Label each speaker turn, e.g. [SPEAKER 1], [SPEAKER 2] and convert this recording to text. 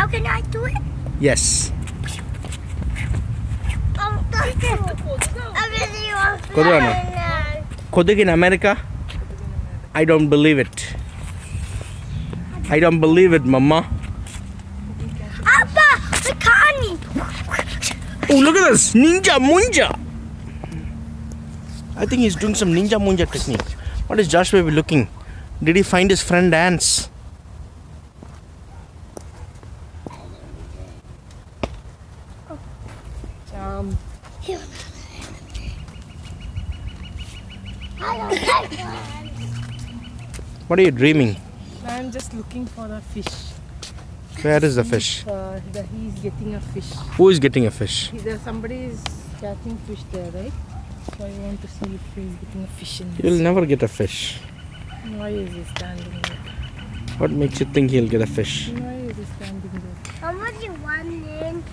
[SPEAKER 1] Now can I do it?
[SPEAKER 2] Yes.
[SPEAKER 1] I really want to
[SPEAKER 2] Kodu ano?
[SPEAKER 1] fly.
[SPEAKER 2] Koduk in America? I don't believe it. I don't believe it, Mama.
[SPEAKER 1] Appa, the carny.
[SPEAKER 2] Oh, look at this! Ninja Munja! I think he's doing some Ninja Munja technique. What is Josh baby looking? Did he find his friend Dance? What are you dreaming?
[SPEAKER 3] I'm just looking for a fish.
[SPEAKER 2] Where is the fish?
[SPEAKER 3] He's getting a fish.
[SPEAKER 2] Who is getting a fish?
[SPEAKER 3] Somebody is catching fish there, right? So I want to see if he's getting a fish in
[SPEAKER 2] He'll never get a fish.
[SPEAKER 3] Why is he standing there?
[SPEAKER 2] What makes you think he'll get a fish?
[SPEAKER 3] Why is he standing there?
[SPEAKER 1] How much you want in?